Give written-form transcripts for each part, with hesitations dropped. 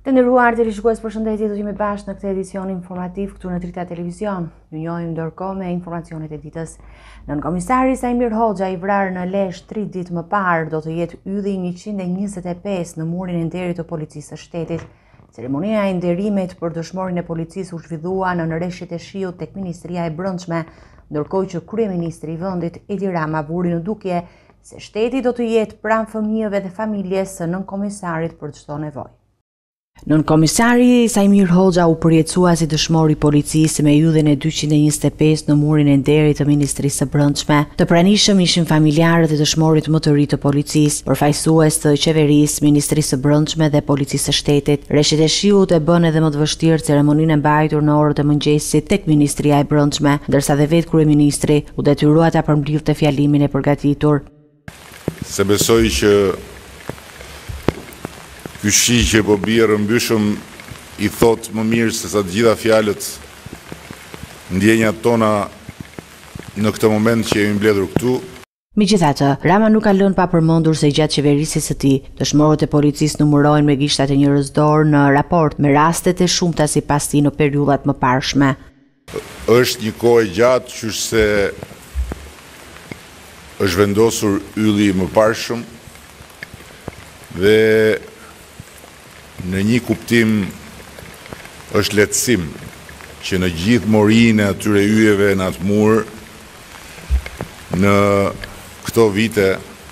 Të nderuar televizionistë, përshëndetje, do jemi bashkë në këtë edicion informativ këtu në Drita Televizion. Ju njohim ndërkohë me informacionet e ditës. Nënkomisari Sajmir Hoxha, i vrarë në Lezhë 3 ditë më parë, do të jetë ylli 125 në murin e nderit të policisë së shtetit. Ceremonia e nderimit për dëshmorin e policisë u zhvillua në Rreshtet e Shiut tek Ministria e Brendshme, ndërkohë që kryeministri i vendit Edi Rama vuri në dukje se shteti do të jetë pranë fëmijëve dhe familjes së nënkomisarit për çdo nevojë. Nënkomisari Sajmir Hoxha u përjetësua si dëshmor i policisë me yllin e 225 në murin e nderit të Ministrisë së Brendshme. Të pranishëm ishin familjarët e dëshmorit më të ri të policisë, përfaqësues të qeverisë, Ministrisë së Brendshme dhe Policisë së Shtetit. Rreshtet e Shiut e bën edhe më të vështirë ceremoninë e mbajtur në orët e mëngjesit tek Ministria e Brendshme, ndërsa dhe vetë kryeministri u detyrua ta përmbledhte fjalimin e përgatitur. Se besoj që ky shi që po bie rrëmbyshëm i thot më mirë se sa të gjitha fjalët, ndjenjat tona në këtë moment që jemi mbledhur këtu. Megjithatë, Rama nuk ka lënë pa përmendur se gjatë qeverisjes së tij, dëshmorët e policisë numërojnë me gishtat e njerëz dorë në raport me rastet e shumta sipas tij në periudhat më parshme. Është një kohë e gjatë qysh se është vendosur ylli më parshëm dhe në një kuptim është lehtësim që në gjithë morinë e atyre yjeve në atë mur, në këto vite,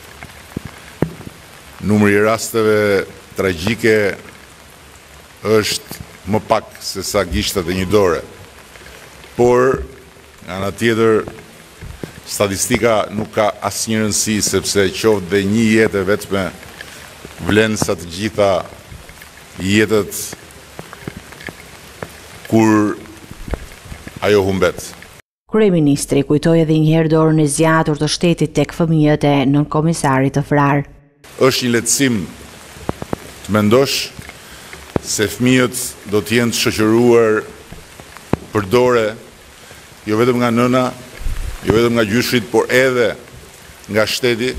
numri i rasteve tragjike është më pak se sa gishtat e një dore. Por, nga ana tjetër, statistika nuk ka asnjë rëndësi, sepse qoftë dhe një jetë e vetme vlen sa të gjitha jetët kur ajo humbet. Kryeministri kujtoi edhe një herë dorën e zgjatur të shtetit tek fëmijët e nënkomisarit të vrarë. Është një lehtësim të mendosh se fëmijët do të jenë të shoqëruar për dore, jo vetëm nga nëna, jo vetëm nga gjyshrit, por edhe nga shteti,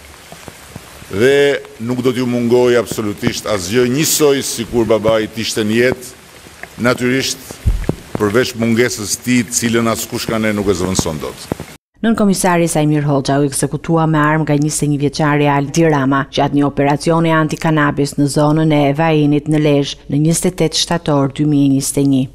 dhe nuk do t'ju mungoj absolutisht asgjë, njësoj si kur babai t'ishte në jetë, natyrisht përveç mungesës tij, cilën askush nga ne nuk e zëvendëson dot. Nënkomisari Sajmir Hoxha u ekzekutua me armë nga 21 vjeçari Edi Rama gjatë një operacioni anti-kanabis në zonën e Vajinit në Lezhë në 28 shtator 2021.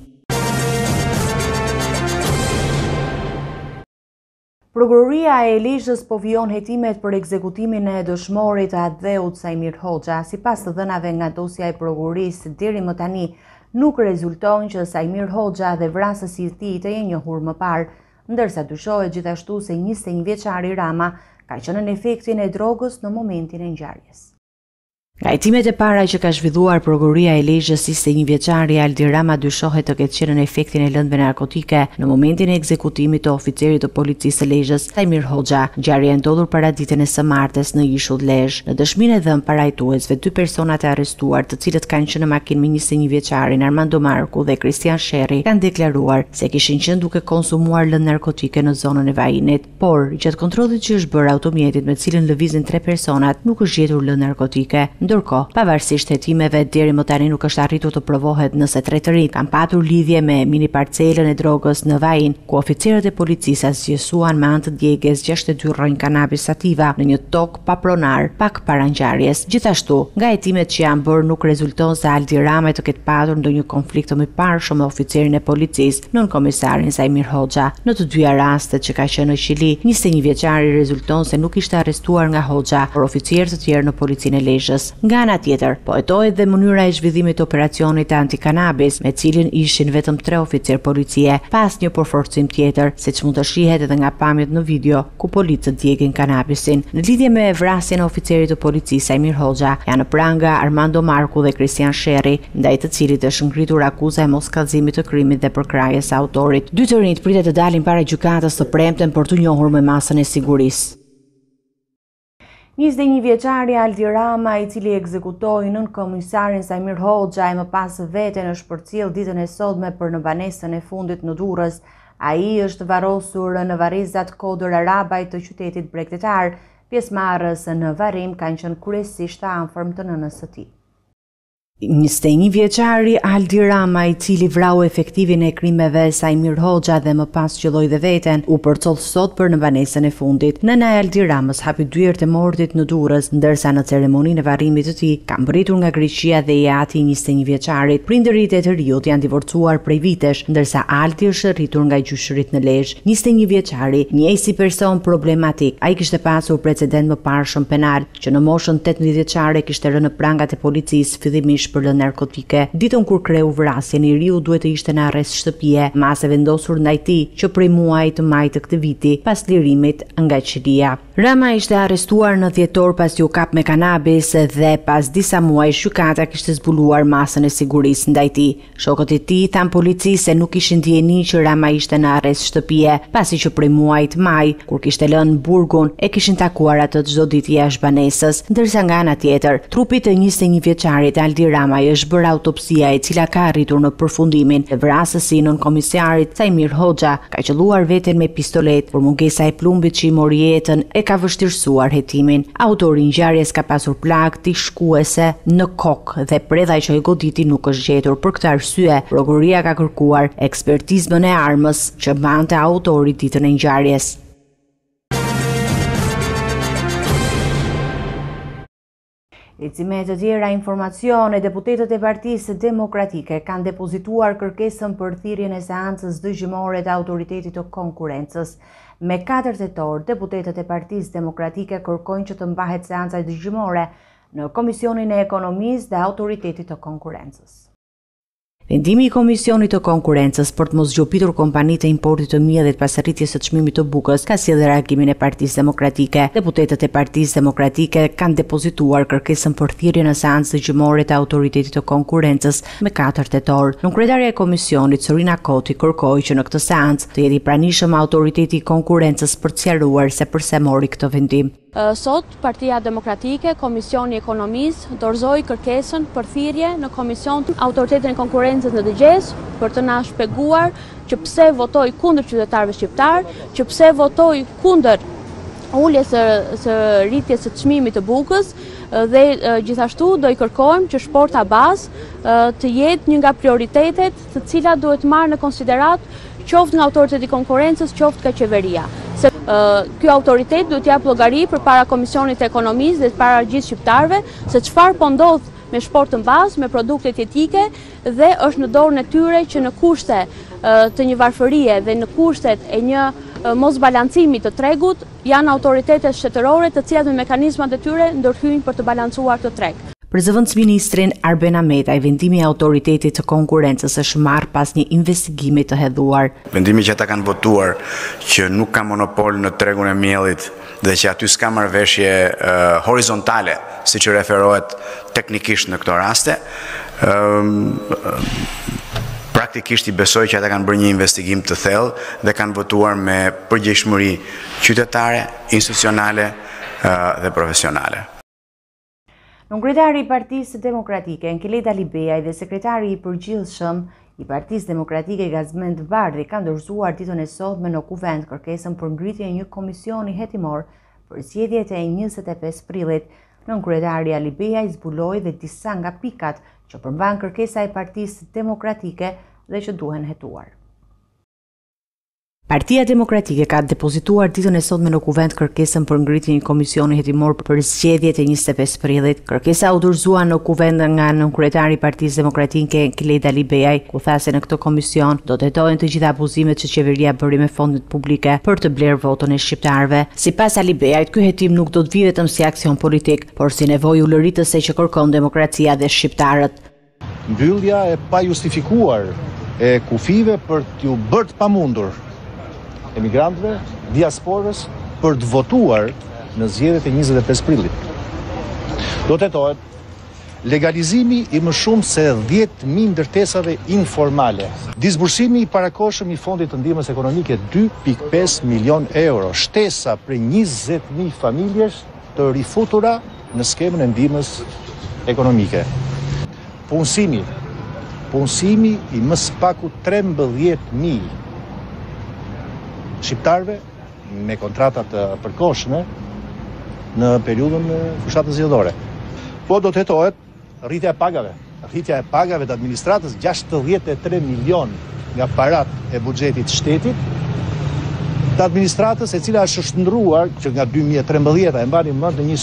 Prokuroria e Lezhës po vijon hetimet për ekzekutimin e dëshmorit të atdheut Sajmir Hoxha. Sipas të dhënave nga dosja e prokurorisë, deri më tani nuk rezulton që Sajmir Hoxha dhe vrasësi i tij të jenë njohur më parë, ndërsa dyshohet gjithashtu se 21 vjeçari Rama ka qenë në efektin e drogës në momentin e ngjarjes. Nga hetimet e para që ka zhvilluar prokuroria e Lezhës, 21 vjeçari Edi Rama dyshohet të ketë qenë në efektin e lëndëve narkotike në momentin e ekzekutimit të oficerit të policisë së Lezhës, Sajmir Hoxha. Ngjarja e ndodhur para ditën e së martes në Ishull Lezhë. Në dëshminë e dhënë parajtuesve, 2 personat e arrestuar, të cilët kanë qenë në makinë me 21 vjeçarin Armando Marku dhe Kristian Sherri, kanë deklaruar se kishin qenë duke konsumuar lëndë narkotike në zonën e Vajinit, por gjatë kontrollit që është bërë automjetit me cilën lëvizin 3 personat, nuk është gjetur lëndë narkotike. Ndërkohë, pavarësisht hetimeve, deri më tani nuk është arritur të provohet nëse 3 të rinj kanë patur lidhje me mini parcelën e drogës në Vajin, ku oficerët e policisë zgjesuan me anë të djegës 62 rrënjë kanabis sativa në një tokë papronar pak para ngjarjes. Gjithashtu, nga hetimet që janë bërë nuk rezulton se Edi Rama të ketë patur ndonjë konflikt të mëparshëm me oficerin e policisë, nënkomisarin Sajmir Hoxha. Në të dyja rastet që ka qenë në Qili, 21 vjeçari rezulton se nuk ishte arrestuar nga Hoxha, por oficerë të tjerë në policinë e Lezhës. Nga ana tjetër, po hetohet dhe mënyra e zhvillimit të operacionit anti-kanabis, me cilin ishin vetëm 3 oficer policie, pas një përforcim tjetër, siç mund të shihet edhe nga pamjet në video ku policët djegin kanabisin. Në lidhje me vrasjen e oficerit të policisë Sajmir Hoxha, janë pranga Armando Marku dhe Kristian Sherri, ndaj të cilit është ngritur akuza e moskallëzimit të krimit dhe përkrahjes së autorit. 2 të rinjt pritet të dalin para gjykatës së premten për të njohur me masën e sigurisë. 21 vjeçari Edi Rama, i cili ekzekutoi nënkomisarin Sajmir Hoxha e më pas veten, është përcjell ditën e sotme për në banesën e fundit në Durrës. Ai është varrosur në varrezat Kodër Arabaj të qytetit bregdetar. Pjesëmarrës në varrim kanë qenë kryesisht të afërm të nënës së tij. 21 vjeçari Aldi Rama, i cili vrau efektivin e krimeve Sajmir Hoxha dhe më pas qelloi dhe veten, u përcoll sot për në banesën e fundit. Nëna e Aldi Ramës hapi dyert e mortit në Durrës, ndërsa në ceremoninë e varrimit të tij ka mbritur nga Greqia dhe i ati 21 vjeçarit. Prindërit e të riut janë divorcuar prej vitesh, ndërsa Aldi është rritur nga gjyshërit në Lezhë. 21 vjeçari njeh si person problematik. Ai kishte pasur precedent më parshëm penal, që në moshën 18 vjeçare kishte rënë në prangat e policisë fillimisht për lënë narkotike. Ditën kur kreu vrasjen, njeriu duhet të ishte në arrest shtëpie, mas e vendosur ndaj tij që prej muajit të maj të këtij viti, pas lirimit nga qelia. Rama ishte arrestuar në dhjetor pasi u kap me kanabis dhe pas disa muajsh gjykata kishte zbuluar masën e sigurisë ndaj tij. Shokët e tij than policisë se nuk kishin dieni që Rama ishte në arrest shtëpie, pasi që prej muajit maj, kur kishte lënë burgun, e kishin takuar atë çdo ditë jashtë banesës, ndërsa nga ana tjetër, trupi të 21 vjeçarit Aldi Rama është bërë autopsia e cila ka arritur në përfundimin e vrasësi nën komisarit Sajmir Hoxha ka qelluar veten me pistolet, por mungesa e plumbit që i mori jetën e ka vështirësuar hetimin. Autori i ngjarjes ka pasur plagë të shkuese në kokë dhe predha që i goditi nuk është gjetur. Për këtë arsye, prokuroria ka kërkuar ekspertizën e armës që bante autori ditën e ngjarjes. Lecime të tjera informacione, deputetët e Partisë Demokratike kanë depozituar kërkesën për thirrjen e seancës dëgjimore të Autoritetit të Konkurrencës. Me 4 tetor, deputetët e Partisë Demokratike kërkojnë që të mbahet seanca dëgjimore në Komisionin e Ekonomisë dhe Autoritetit të Konkurrencës. Vendimi i Komisionit të Konkurrencës për të mos zgjopitur kompanitë e importit të mijë dhe të pasarritjes së çmimit të bukës ka sjellë reagimin e Partisë Demokratike. Deputetët e Partisë Demokratike kanë depozituar kërkesën për thirrjen në seancë dëgjimore të Autoritetit të Konkurrencës me 4 tetor. Nënkretarja e Komisionit Sorina Koti kërkoi që në këtë seancë të jetë i pranishëm Autoriteti i Konkurrencës për të sqaruar se pse mori këtë vendim. Sot, Partia Demokratike, Komisioni i Ekonomisë, dorëzoi kërkesën për thirrje në Komision Autoritetin e Konkurrencës në dëgjes për të na shpjeguar që pse votoi kundër qytetarëve shqiptar, që pse votoi kundër uljes së rritjes së çmimit të bukës dhe gjithashtu do i kërkojmë që shporta bazë të jetë një nga prioritetet të cilat duhet marrë në konsiderat qoftë nga Autoriteti i Konkurrencës, qoftë nga qeveria. Ky autoritet duhet t'jap llogari përpara Komisionit të Ekonomisë dhe para gjithë shqiptarëve se çfarë po ndodh me shportën bazë, me produktet jetike dhe është në dorën e tyre që në kushte të një varfërie dhe në kushtet e një mosbalancimi të tregut janë autoritetet shtetërore të cilat me mekanizmat e tyre ndërhyjnë për të balancuar këtë treg. Për zëvendësministrin Arben Ahmetaj, vendimi i Autoritetit të Konkurrencës është marrë pas një investigimi të hedhuar. Vendimi që ata kanë votuar që nuk ka monopol në tregun e miellit dhe që aty s'ka marrëveshje horizontale, siç referohet teknikisht në këto raste, praktikisht i besoj që ata kanë bërë një investigim të thellë dhe kanë votuar me përgjegjësimë qytetare, institucionale dhe profesionale. Nënkretari i Partisë Demokratike, Enkilet Alibeaj dhe sekretari i përgjithshëm i Partisë Demokratike Gazmend Bardhi kanë dorëzuar ditën e sotme në Kuvend kërkesën për ngritjen e një komisioni hetimor për zgjedhjet e 25 prillit. Nënkretari Alibeaj zbuloi dhe disa nga pikat që përmban kërkesa e Partisë Demokratike dhe që duhen hetuar. Partia Demokratike ka depozituar ditën e sotme në Kuvend kërkesën për ngritjen e një komisioni hetimor për zgjedhjet e 25 prillit. Kërkesa u dorëzua në Kuvend nga nënkretari i Partisë Demokratike Enkilet Alibeaj, ku tha se në këtë komision do të hetohen të gjitha abuzimet që qeveria bëri me fondet publike për të blerë votën e shqiptarëve. Sipas Alibeajt, ky hetim nuk do të vijë vetëm si aksion politik, por si nevojë ulëritëse që kërkon demokracia dhe shqiptarët. Mbyllja e pajustifikuar e kufive për t'ju bërë të pamundur emigrantëve, diasporës për të votuar në zgjedhjet e 25 prillit. Do të hetohet legalizimi i më shumë se 10.000 ndërtesave informale, disbursimi i parakohshëm i fondit të ndihmës ekonomike 2.5 milion euro, shtesa për 20.000 familjesh të rifutura në skemën e ndihmës ekonomike. Punësimi i më së paku 13.000 shqiptarëve me kontrata të përkohshme në periudhën fushatës zgjedhore. Po do të hetohet rritja e pagave rritja e pagave të administratës 63 milion nga parat e buxhetit shtetit të administratës, e cila është shndruar që nga 2013 e mbani mend në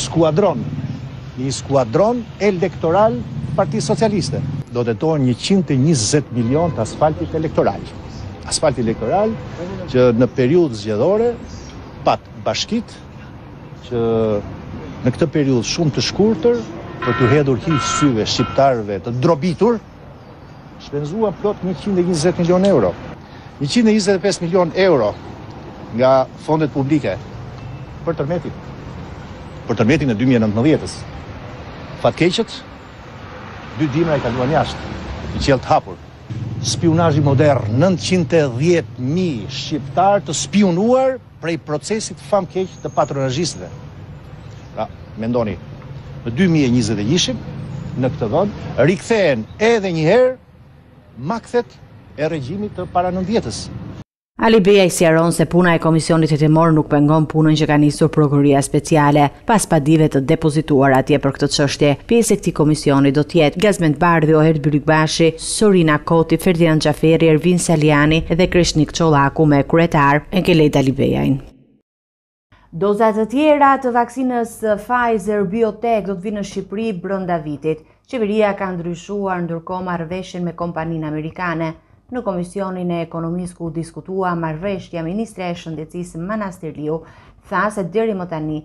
një skuadron elektoral Partisë Socialiste. Do të tonë 120 milion të asfaltit elektoral. Asfalti elektoral që në periudhë zgjedhore pat bashkit që në këtë periudhë shumë të shkurtër për të hedhur hiq syve shqiptarëve të drobitur, shpenzuan plot 120 milion euro. 125 milion euro nga fondet publike për tërmetin. Për tërmetin e 2019-s. Fatkeqët, 2 dimra i kaluan jashtë, i qelë të hapur. Spionazhi modern, 910.000 shqiptar të spionuar prej procesit famkeq të patronazhistëve. Pra, mendoni, në 2021 në këtë vend rikthehen edhe një herë makthet e regjimit të para 90-s. Ali Beja i sqaron se puna e Komisionit Hetimor nuk pengon punën që ka nisur Prokuroria Speciale pas padive të depozituar atje për këtë çështje. Pjesë e këtij komisioni do të jetë Gazmend Bardhi, Oherd Bylikbashi, Sorina Koti, Ferdinand Xhaferi, Ervin Saliani dhe Krishnik Çollaku me kryetar Enkeleda Ali Bejajin. Dozat të tjera të vaksinës Pfizer-BioNTech do të vinë në Shqipëri brenda vitit. Qeveria ka ndryshuar ndërkohë marrëveshjen me kompaninë amerikane. Në Komisionin e Ekonomisë ku diskutua marrëveshja, Ministrja e Shëndetësisë Manastir Liu tha se deri më tani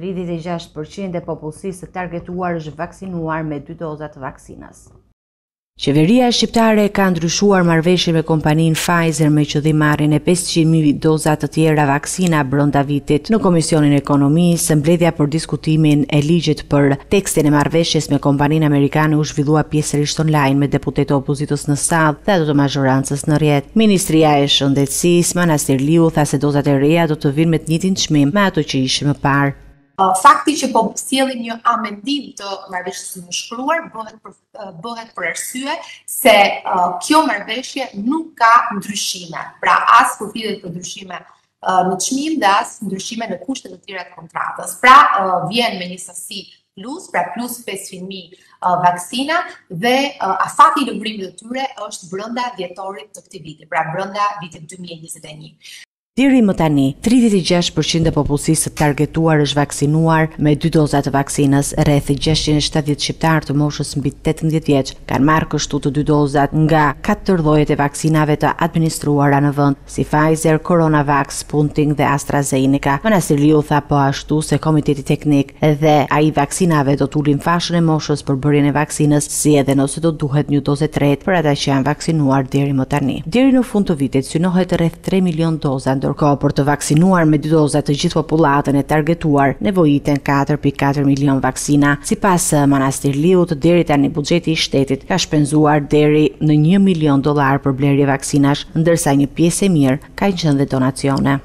36% e popullsisë të targetuar është vaksinuar me 2 doza të vaksinës. Qeveria shqiptare ka ndryshuar marrëveshjen me kompaninë Pfizer me qëllim marrjen e 500.000 doza të tjera vaksina brenda vitit. Në Komisionin e Ekonomisë, mbledhja për diskutimin e ligjit për tekstin e marrëveshjes me kompaninë amerikane u zhvillua pjesërisht online me deputetë opozitës në sallë dhe ato të mazhorancës në rrjet. Ministria e Shëndetësisë Manastir Liu tha se dozat e reja do të vinë me të njëjtin çmim me ato që ishin më parë. Fakti që po sjellin një amendim të marrëveshjes së shkruar bëhet për arsye se kjo marrëveshje nuk ka ndryshime. Pra as përfitiet të ndryshime në çmim dhe as ndryshime në kushtet të tjera të kontratës. Pra vjen me një sasi plus, pra plus 500.000 vaksina dhe afati i lëvrimit të tyre është brenda dhjetorit të këtij viti, pra brenda vitit 2021. Deri më tani, 36% e popullsisë të targetuar është vaksinuar me 2 doza të vaksinës. Rreth 670 shqiptarë të moshës mbi 18 vjeç kanë marrë kështu të 2 dozat nga 4 llojet e vaksinave të administruara në vend, si Pfizer, CoronaVax, Sputnik dhe AstraZeneca. Manastir Liu tha po ashtu se Komiteti Teknik dhe ai vaksinave do të ulin fashën e moshës për bërjen e vaksinës, si edhe nëse do duhet një dozë tretë për ata që janë vaksinuar deri më tani. Deri në fund të vitit synohet rreth 3 milion doza. Ndërkohë për të vaksinuar me 2 doza të gjithë popullatën e targetuar, nevojiten 4.4 milion vaksina. Sipas Manastir Liut, deri tani buxheti i shtetit ka shpenzuar deri në $1 milion për blerje vaksinash, ndërsa një pjesë e mirë ka qenë dhe donacione.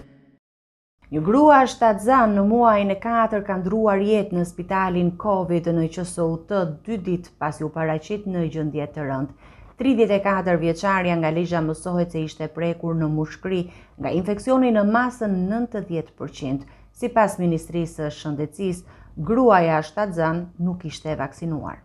Një grua shtatzan në muajin e 4 ka ndruar jetë në spitalin Covid në QSUT 2 ditë pasi u paraqit në gjendje të rëndë. 34 vjeçarja nga Lezhë mësohet se ishte prekur në mushkëri nga infeksioni në masën 90%. Sipas Ministrisë së Shëndetësisë, gruaja shtatzan nuk ishte vaksinuar.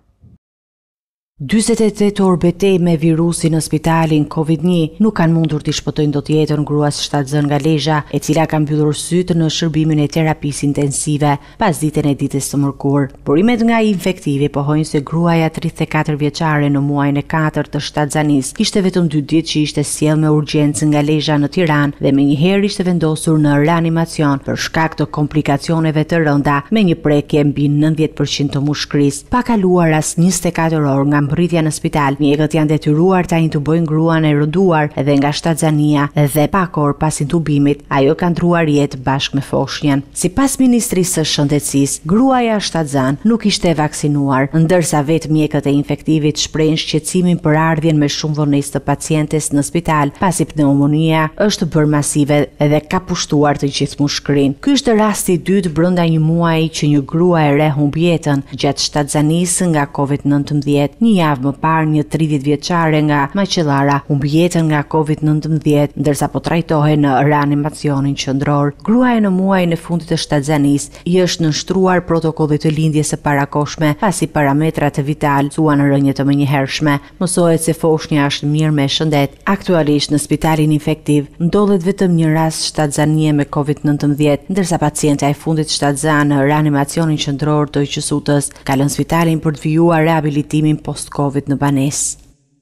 48 orë betejë me virusin në spitalin Covid-1 nuk kanë mundur t'i shpëtojnë dot jetën gruas shtatzën nga Lezhë, e cila ka mbyllur sytë në shërbimin e terapisë intensive pas ditën e ditës së mërkurë. Burimet nga infektivi pohojnë se gruaja 34 vjeçare në muajin e 4 të shtatzanisë kishte vetëm 2 ditë që ishte sjellë me urgjencë nga Lezhë në Tiranë dhe menjëherë ishte vendosur në reanimacion për shkak të komplikacioneve të rënda me një prekje mbi 90% të mushkërisë. Pa kaluar as 24 orë nga mbërritja në spital, mjekët janë detyruar ta intubojnë gruan e rënduar edhe nga shtatzania dhe pak orë pas intubimit, ajo ka ndruar jetë bashkë me foshnjën. Sipas Ministrisë së Shëndetësisë, gruaja shtatzan nuk ishte vaksinuar, ndërsa vetë mjekët e infektivit shprehin shqetësimin për ardhjen me shumë vonesë të pacientes në spital, pasi pneumonia është bërë masive dhe ka pushtuar të gjithë mushkërinë. Ky është rasti i dytë brenda një muaji që një grua e re humb jetën gjatë shtatzanisë nga COVID-19. Një javë më parë një 30 vjeçare nga Maqellara humbi jetën nga COVID-19 ndërsa po trajtohej në reanimacionin qendror. Gruaja në muajin e fundit të shtatzanisë i është nënshtruar protokollit të lindjes së parakohshme pasi parametrat vital thuan rënje të menjëhershme. Mësohet se foshnja është mirë me shëndet. Aktualisht në spitalin infektiv ndodhet vetëm një rast shtatzanie me COVID-19, ndërsa pacientja e fundit shtatzan në reanimacionin qendror të Qësutës ka lënë spitalin për të vijuar rehabilitimin post-Covid në banesë.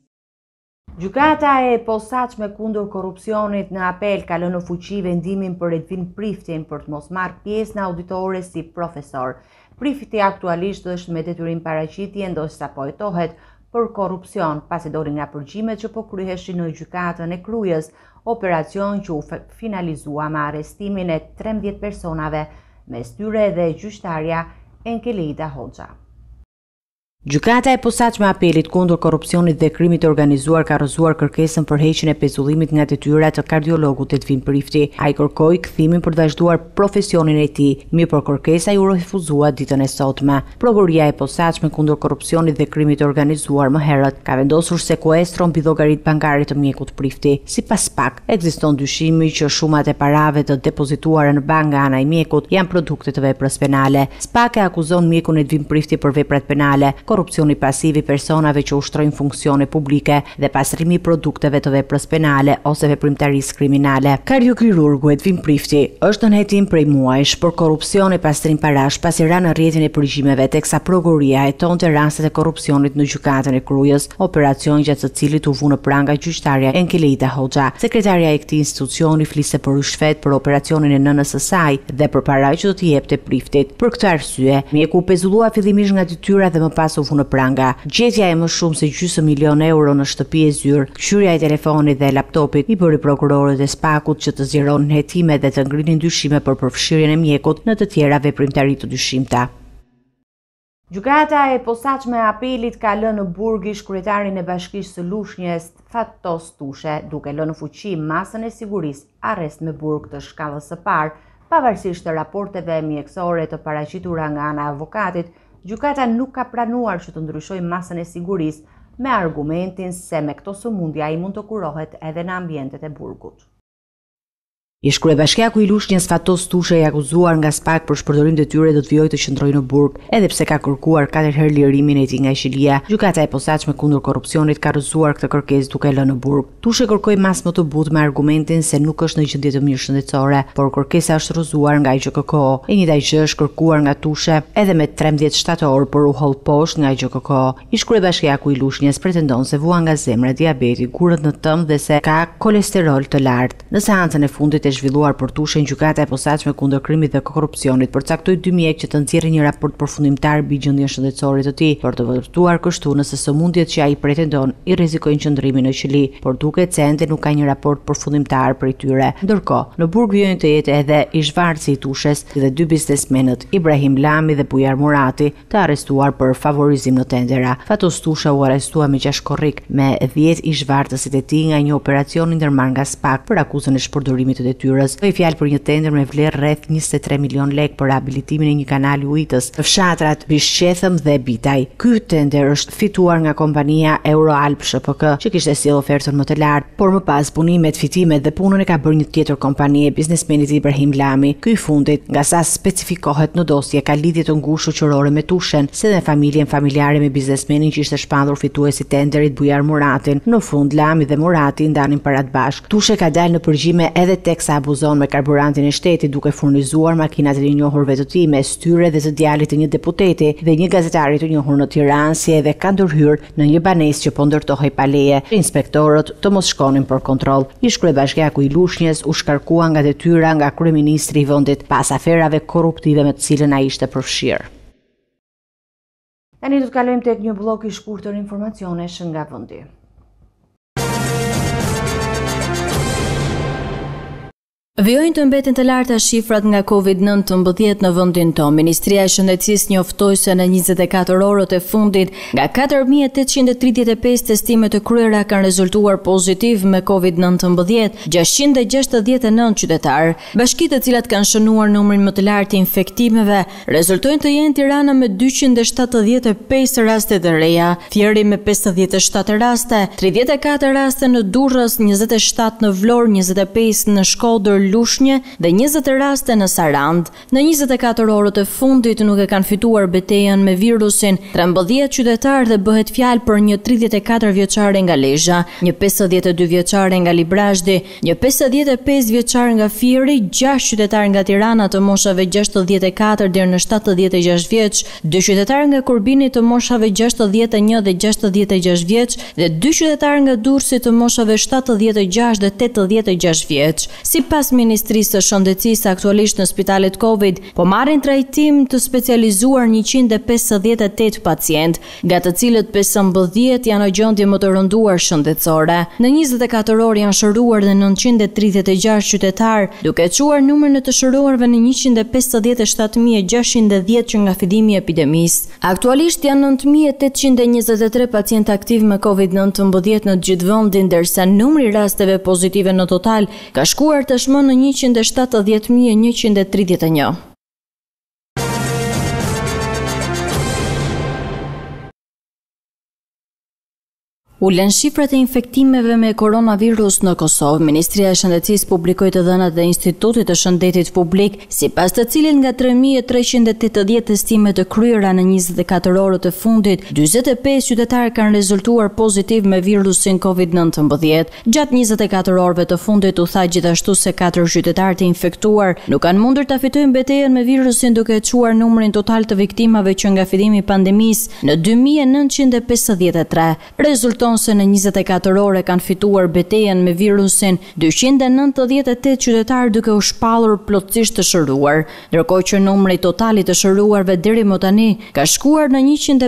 Gjykata e posaçme kundër korrupsionit në apel ka lënë në fuqi vendimin për Edvin Priftin për të mos marrë pjesë në auditore si profesor. Prifti aktualisht është me detyrim paraqitje ndoshta po hetohet për korrupsion, pasi doli nga përgjimet që po kryheshin në gjykatën e Krujës, operacion që u finalizua me arrestimin e 13 personave, mes tyre edhe gjyqtarja Enkeleida Hoxha. Gjykata e posaçme apelit kundër korrupsionit dhe krimit të organizuar ka rrëzuar kërkesën për heqjen e pezullimit nga detyrat të kardiologut Edvin Prifti. Ai kërkoi kthimin për të vazhduar profesionin e tij, mirë por kërkesa ju refuzua ditën e sotme. Prokuroria e posaçme kundër korrupsionit dhe krimit të organizuar më herët ka vendosur sekuestro mbi llogaritë bankare të mjekut Prifti. Sipas SPAK, ekziston dyshimi që shumat e parave të depozituara në bank nga ana e mjekut janë produkte të veprës penale. SPAK e akuzon mjekun Edvin Prifti për veprat penale, korrupsioni pasiv i personave që ushtrojnë funksione publike dhe pastrimi i produkteve të veprës penale ose veprimtarisë kriminale. Kardiokirurgu Edvin Prifti është në hetim prej muajsh për korrupsion e pastrim parash pasi ra në rrjetin e përgjimeve teksa prokuroria hetonte rastet e korrupsionit në gjykatën e Krujës, operacion gjatë të cilit u vu në pranga gjyqtarja Enkeleida Hoxha. Sekretarja e këtij institucioni fliste për ushfet për operacionin e nënës së saj dhe për para që do t'i jepte Priftit. Për këtë arsye, mjeku u pezullua fillimisht nga detyra dhe më pas u vu në pranga. Gjetja e më shumë se €500.000 në shtëpi e zyrë, këshyrja e telefonit dhe laptopit i bëri prokurorët e SPAK-ut që të zgjeronin hetime dhe të ngrinin dyshime për përfshirjen e mjekut në të tjera veprimtari të dyshimta. Gjykata e posaçme e apelit ka lënë në Burgish kryetarin e Bashkisë së Lushnjës Fatos Tushe, duke lënë në fuqi masën e sigurisë arrest me burg të shkallës së parë, pavarësisht të raporteve mjekësore të paraqitura nga ana e avokatit. Gjykata nuk ka pranuar që të ndryshojë masën e sigurisë me argumentin se me këto sëmundje ai mund të kurohet edhe në ambientet e burgut. Ish kryebashkiaku i Lushnjës Fatos Tushe i akuzuar nga SPAK për shpërdorim detyre do të vijojë të qëndrojë në burg, edhe pse ka kërkuar 4 herë lirimin e tij nga Qilia. Gjykata e posaçme kundër korrupsionit ka rrëzuar këtë kërkesë duke lënë në burg. Tushe kërkoi mas më të butë me argumentin se nuk është në gjendje të mirë shëndetësore, por kërkesa është rrëzuar nga IGKK. E njëjta gjë është kërkuar nga Tushe edhe me 13 shtator për u holl poshtë nga IGKK. Ish kryebashkiaku i Lushnjës pretendon se vua nga zemra, diabeti, gurët në tëm dhe se ka kolesterol të lartë. Në seancën e fundit zhvilluar për Tushen, gjykata e posaçme kundër krimit dhe korrupsionit përcaktoi 2 mjek që të nxjerrin një raport përfundimtar mbi gjendjen shëndetësore të tij për të vërtetuar kështu nëse sëmundjet që ai pretendon i rrezikojnë qëndrimin në qeli, por duket se ende nuk ka një raport përfundimtar për tyre. Ndërkohë, në burg vijojnë të jetë edhe ish-varësi i Tushes dhe 2 biznesmenët, Ibrahim Lami dhe Bujar Murati, të arrestuar për favorizim në tendera. Fatos Tusha u arrestua me 6 korrik me 10 ish-varësit e tij nga një operacion i ndërmarrë nga SPAK për akuzën e shpërdorimit të detyrës. Ka fjalë për një tender me vlerë rreth 23 milion lekë për rehabilitimin e një kanali ujitës në fshatrat Bishqethëm dhe Bitaj. Ky tender është fituar nga kompania Euroalp SHPK, që kishte sjellë ofertën më të lartë, por më pas punimet, fitimet dhe punën e ka bërë një tjetër kompani e biznesmenit Ibrahim Lami. Ky i fundit, nga sa specifikohet në dosje, ka lidhje të ngushtë shoqërore me Tushen, se dhe familjen familjare me biznesmenin që ishte shpandur fituesi tenderit Bujar Muratin. Në fund, Lami dhe Murati ndanin parat bashk. Tushe ka dalë në përgjime edhe teksa abuzon me karburantin e shtetit duke furnizuar makinat e njohurve të tij me styre dhe të djalit të një deputeti dhe një gazetari të njohur në Tiranë, si edhe ka ndërhyrë në një banesë që po ndërtohej pa leje. Inspektorët të mos shkonin për kontroll. Ish kryebashkiaku i Lushnjës u shkarkua nga detyra nga kryeministri i vendit pas aferave korruptive me të cilën ai ishte përfshirë. Tani do të kalojmë tek një blok i shkurtër informacionesh nga vendi. Vijojnë të mbetin të larta shifrat nga COVID-19 në vendin tonë. Ministria e Shëndetësisë njoftoi se në 24 orët e fundit nga 4835 testime të kryera kanë rezultuar pozitiv me COVID-19 669 qytetarë. Bashkitë të cilat kanë shënuar numrin më të lartë të infektimeve rezultojnë të jenë Tirana me 275 raste të reja, Fieri me 57 raste, 34 raste në Durrës, 27 në Vlorë, 25 në Shkodër, Lushnjë dhe 20 raste në Sarand. Në 24 orët e fundit nuk e kanë fituar betejën me virusin 13 qytetarë dhe bëhet fjalë për një 34 vjeçare nga Lezhë, një 52 vjeçare nga Librazhdi, një 55 vjeçar nga Fieri, 6 qytetarë nga Tirana të moshave 64 deri në 76 vjeç, 2 qytetarë nga Kurbini të moshave 61 dhe 66 vjeç dhe 2 qytetarë nga Durrësi të moshave 76 dhe 86 vjeç. Sipas Ministrisë së Shëndetësisë, aktualisht në spitalet Covid po marrin trajtim të specializuar 158 pacient, nga të cilët 15 janë në gjendje më të rënduar shëndetësore. Në 24 orë janë shëruar dhe 936 qytetarë, duke çuar numrin e të shëruarve në 157.610 që nga fillimi i epidemisë. Aktualisht janë 9823 pacientë aktiv me COVID-19 në gjithë vendin, ndërsa numri i rasteve pozitive në total ka shkuar tashmë në 170.131. Ulen shifrat e infektimeve me koronavirus në Kosovë. Ministria e Shëndetësisë publikoi të dhënat e Institutit të Shëndetit Publik, sipas të cilin nga 3380 testime të kryera në 24 orët e fundit, 45 qytetarë kanë rezultuar pozitiv me virusin COVID-19. Gjatë 24 orëve të fundit u tha gjithashtu se 4 qytetarë të infektuar nuk kanë mundur ta fitojnë betejën me virusin, duke çuar numrin total të viktimave që nga fillimi i pandemisë në 2953. Rezulton se në 24 ore kanë fituar betejën me virusin 298 qytetarë, duke u shpallur plotësisht të shëruar, ndërkohë që numri total i të shëruarve deri më tani ka shkuar në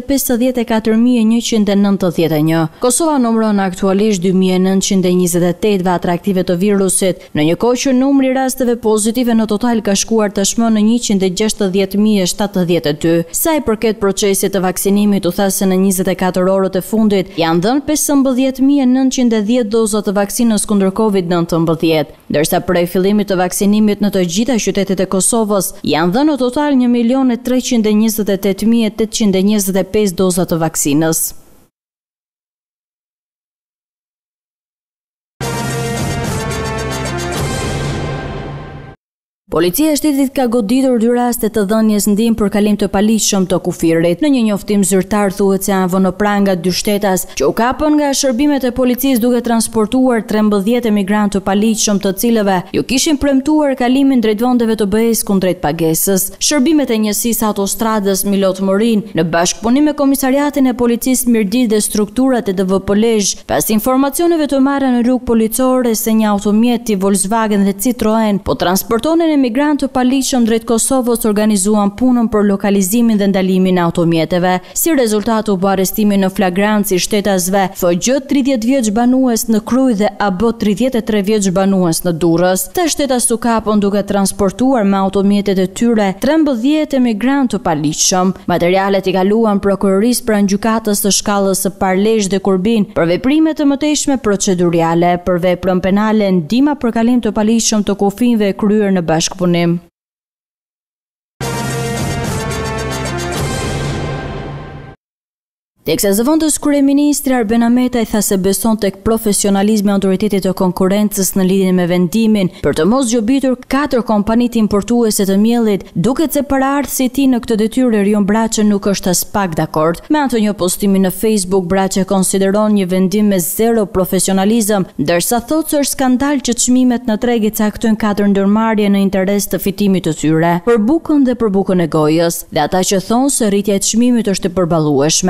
154.191. Kosova numëron aktualisht 2928 vatra aktive të virusit, në një kohë që numri i rasteve pozitive në total ka shkuar tashmë në 160.072. Sa i përket procesit të vaksinimit, u tha se në 24 orët e fundit janë dhënë 15.910 doza të vaksinës kundër COVID-19, ndërsa prej fillimit të vaksinimit në të gjitha qytetet e Kosovës janë dhënë në total 1.328.825 doza të vaksinës. Policia e shtetit ka goditur 2 raste të dhënies ndihmë për kalim të paligjshëm të kufirit. Në një njoftim zyrtar thuhet se janë vënë pranga 2 shtetas që u kapën nga shërbimet e policisë duke transportuar 13 emigrantë të paligjshëm, të cilëve ju kishin premtuar kalimin drejt vendeve të BE-s kundrejt pagesës. Shërbimet e njësisë autostradës Milot Morin në bashkëpunim me Komisariatin e Policisë Mirdit dhe strukturat e DVP-Lezhë, pas informacioneve të marra në rrugë policore se një automjet Volkswagen dhe Citroen po transportonin emigrantë të paligjshëm drejt Kosovës, organizuan punën për lokalizimin dhe ndalimin e automjeteve. Si rezultat u bë arrestimi në flagrancë i shtetasve FG 30 vjeç banues në Krujë dhe AB 33 vjeç banues në Durrës. Të shtetas u kapën duke transportuar me automjetet e tyre 13 emigrantë të paligjshëm. Materialet i kaluan prokurorisë pranë gjykatës së shkallës së parë Lezhë dhe Kurbin për veprime të mëtejshme procedurale. Për veprën penale, ndihma për kalim të paligjshëm të kufinjve e kryer në bashkëpunim. Teksa zëvendës kryeministri Arben Ahmetaj tha se beson tek profesionalizmi i autoritetit të konkurrencës në lidhje me vendimin për të mos gjobitur 4 kompanitë importuese të miellit, duket se paraardhësi i tij në këtë detyrë Erion Braçe nuk është as pak dakord. Me anë të një postimi në Facebook, Braçe konsideron një vendim me zero profesionalizëm, ndërsa thotë se është skandal që çmimet në treg i caktojnë 4 ndërmarrje në interes të fitimit të tyre, për bukën dhe për bukën e gojës, dhe ata që thonë se rritja e çmimit është e përballueshme.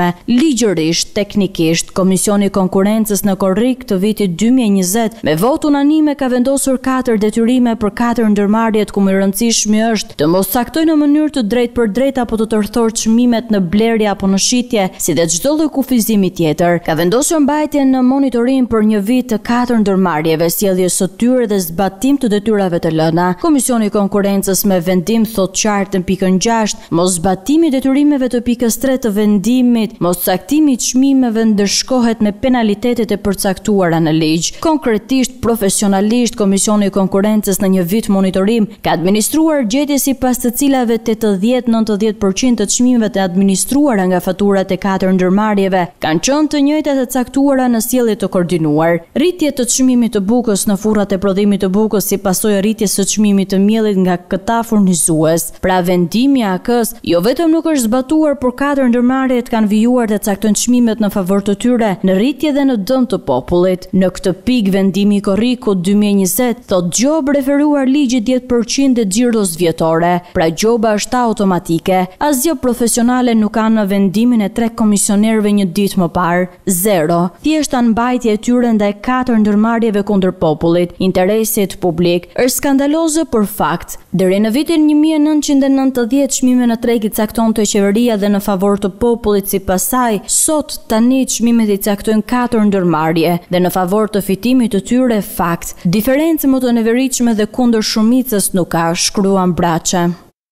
Ligjërisht, teknikisht, Komisioni i Konkurrencës në korrik të vitit 2020 me votë unanime ka vendosur 4 detyrime për 4 ndërmarrjet ku më i rëndësishmi është të mos caktojnë në mënyrë të drejtë për drejtë apo të tërthorë çmimet në blerje apo në shitje, si dhe çdo lloj kufizimi tjetër. Ka vendosur mbajtjen në monitorim për 1 vit të 4 ndërmarrjeve, sjellje së tyre dhe zbatim të detyrave të lëna. Komisioni i Konkurrencës me vendim thot qartë në pikën 6, mos zbatimi i detyrimeve të pikës 3 të vendimit, mos caktimi i çmimeve ndërshkohet me penalitetet e përcaktuara në ligj. Konkretisht, profesionalisht, Komisioni i Konkurrencës në 1 vit monitorim ka administruar gjetje sipas të cilave 80-90% të çmimeve të administruara nga faturat e 4 ndërmarrjeve kanë qenë të njëjtat të caktuara në sjellje të koordinuar. Rritje të çmimit të bukës në furrat e prodhimit të bukës si pasojë e rritjes së çmimit të miellit nga këta furnizues. Pra vendimi i AK-s jo vetëm nuk është zbatuar, por 4 ndërmarrjet kanë vijuar të caktojnë çmimet në favor të tyre në rritje dhe në dëm të popullit. Në këtë pikë vendimi i korrikut 2020 thot gjobë referuar ligjit 10% e xhiros vjetore. Pra gjoba është automatike. Asgjë profesionale nuk ka në vendimin e 3 komisionerëve një ditë më parë. 0. Thjeshta mbajtje e tyre ndaj 4 ndërmarrjeve kundër popullit. Interesit publik është skandaloze për fakt. Deri në vitin 1990 çmime në treg i caktonte qeveria dhe në favor të popullit sipas saj. Sot tani çmimet i caktojnë 4 ndërmarrje dhe në favor të fitimit të tyre fakt. Diferencë më të neveritshme dhe kundër shumicës nuk ka, shkruan Braçe.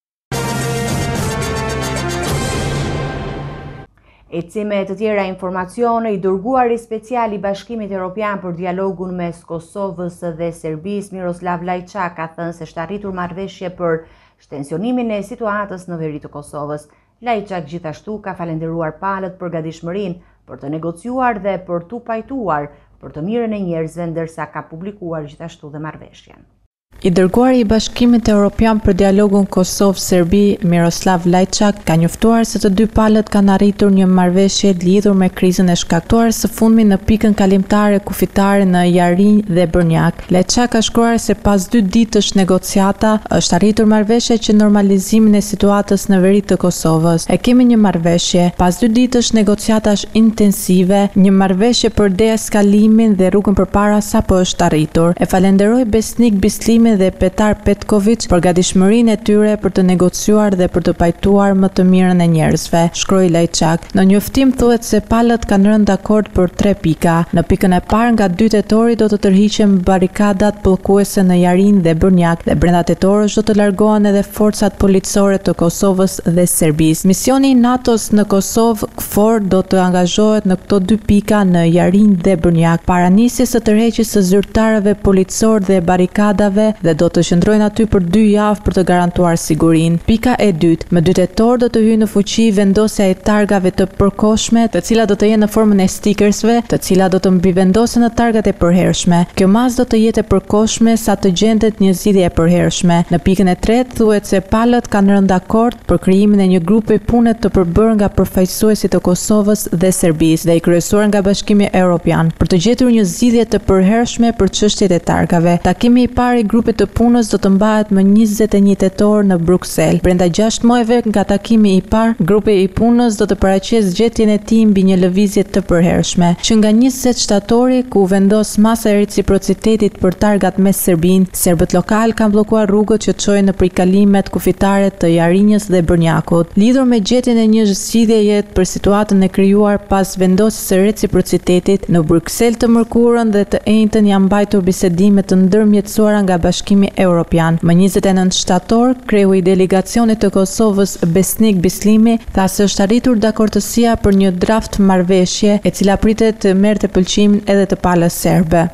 Ecime të tjera informacione, i dërguari special i Bashkimit Evropian për dialogun mes Kosovës dhe Serbisë, Miroslav Lajçak, ka thënë se është arritur marrëveshje për shtensionimin e situatës në veri të Kosovës. Lajçak gjithashtu ka falendëruar palët për gatishmërinë për të negociuar dhe për t'u pajtuar për të mirën e njerëzve, ndërsa ka publikuar gjithashtu dhe marrëveshjen. I dërguari i Bashkimit Evropian për dialogun Kosovë-Serbi, Miroslav Lajçak, ka njoftuar se të dy palët kanë arritur një marrëveshje lidhur me krizën e shkaktuar së fundmi në pikën kalimtare kufitare në Jarinj dhe Brnjak. Lajçak ka shkruar se pas 2 ditësh negociata është arritur marrëveshje që normalizimin e situatës në veri të Kosovës. E kemi një marrëveshje, pas 2 ditësh negociatash intensive, një marrëveshje për deeskalimin dhe rrugën përpara sapo është arritur. E falenderoj Besnik Bislimi dhe Petar Petković për gatishmërinë e tyre për të negociuar dhe për të pajtuar më të mirën e njerëzve, shkroi Lajçak. Në njoftim thuhet se palët kanë rënë dakord për 3 pika. Në pikën e parë, nga 2 tetori do të tërhiqen barikadat bllkuese në Jarinj dhe Brnjak dhe brenda tetorësh do të largohen edhe forcat policore të Kosovës dhe Serbisë. Misioni i NATO-s në Kosovë, KFOR, do të angazhohet në këto 2 pika në Jarinj dhe Brnjak, para nisjes së tërheqjes së zyrtarëve policor dhe barikadave dhe do të qëndrojnë aty për 2 javë për të garantuar sigurinë. Pika e dytë, më 2 tetor do të hyjë në fuqi vendosja e targave të përkohshme, të cilat do të jenë në formën e stikersve, të cilat do të mbivendosen në targat e përhershme. Kjo mas do të jetë e përkohshme sa të gjendet një zgjidhje e përhershme. Në pikën e tretë thuhet se palët kanë rënë dakord për krijimin e një grupi pune të përbërë nga përfaqësuesit të Kosovës dhe Serbisë dhe i kryesuar nga Bashkimi Evropian për të gjetur një zgjidhje të përhershme për çështjet e targave. Takimi i parë i grupit të punës do të mbahet më 21 tetor në Bruksel. Brenda 6 muajve nga takimi i parë, grupi i punës do të paraqesë zgjedhjen e tij mbi një lëvizje të përhershme, që nga 20 shtatori, ku vendos masa e reciprocitetit për targat me Serbinë, serbët lokal kanë bllokuar rrugët që çojnë në prikalimet kufitare të Jarinjës dhe Brnjakut. Lidhur me gjetjen e një zgjidhjeje për situatën e krijuar pas vendosjes së reciprocitetit, në Bruksel të mërkurën dhe të enjtën janë mbajtur bisedime të ndërmjetësuara nga Bashkimi Evropian. Më 29 shtator, kreu i delegacionit të Kosovës Besnik Bislimi tha se është arritur dakordësia për një draft marrëveshje e cila pritet të merrte pëlqimin edhe të palës serbe.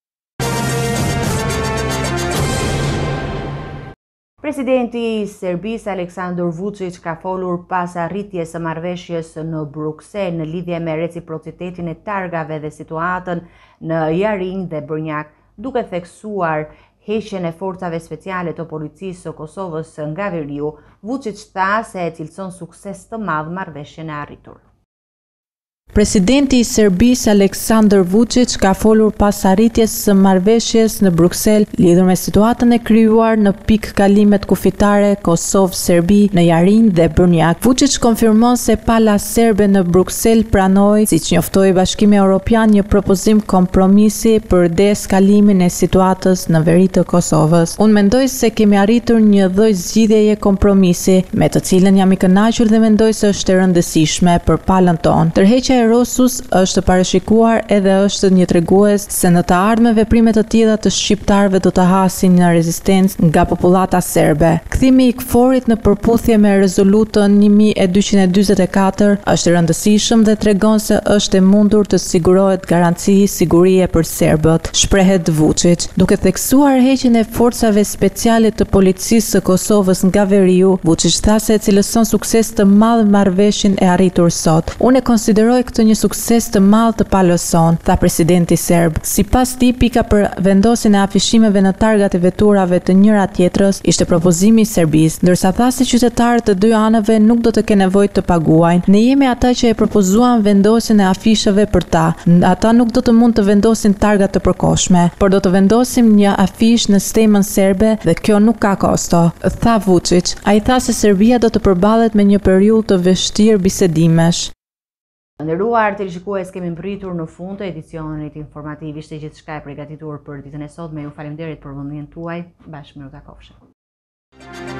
Presidenti i Serbisë Aleksandar Vučić ka folur pas arritjes së marrëveshjes në Bruksel në lidhje me reciprocitetin e targave dhe situatën në Jarinj dhe Brnjak, duke theksuar heqjen e forcave speciale të policisë së Kosovës nga veriu. Vučić tha se e cilëson sukses të madh marrëveshjen e arritur. Presidenti i Serbisë Aleksandar Vučić ka folur pas arritjes së marrëveshjes në Bruksel lidhur me situatën e krijuar në pikë kalimet kufitare Kosovë-Serbi në Jarin dhe Brnjak. Vučić konfirmon se pala serbe në Bruksel pranoi, siç njoftoi Bashkimi Evropian, një propozim kompromisi për deeskalimin e situatës në veri të Kosovës. Unë mendoj se kemi arritur një lloj zgjidhjeje kompromisi, me të cilën jam i kënaqur dhe mendoj se është e rëndësishme për palën tonë. Tërheqja e Rosus është parashikuar edhe është një tregues se në të ardhmen veprimet të tilla të shqiptarëve do të hasin në rezistencë nga popullata serbe. Kthimi i KFOR-it në përputhje me rezolutën 1244 është i rëndësishëm dhe tregon se është e mundur të sigurohet garanci sigurie për serbët, shprehet Vučić. Duke theksuar heqjen e forcave speciale të policisë së Kosovës nga veriu, Vučić tha se cilëson sukses të madh marrëveshjen e arritur sot. Unë e konsideroj këtë një sukses të madh të palës son, tha presidenti serb. Sipas tij, pika për vendosjen e afishimeve në targat e veturave të njëra tjetrës ishte propozimi i Serbisë, ndërsa tha se qytetarët të dy anëve nuk do të kenë nevojë të paguajnë. Ne jemi ata që e propozuan vendosjen e afisheve për ta. Ata nuk do të mund të vendosin targa të përkohshme, por do të vendosim një afish në stemën serbe dhe kjo nuk ka kosto, tha Vučić. Ai tha se Serbia do të përballet me një periudhë të vështirë bisedimesh. Nderuar televizionistë, kemi mbritur në fund të edicionit informativ. Ishte gjithçka e përgatitur për ditën e sotme. Ju faleminderit për vëmendjen tuaj. Bashkë miru takofshim.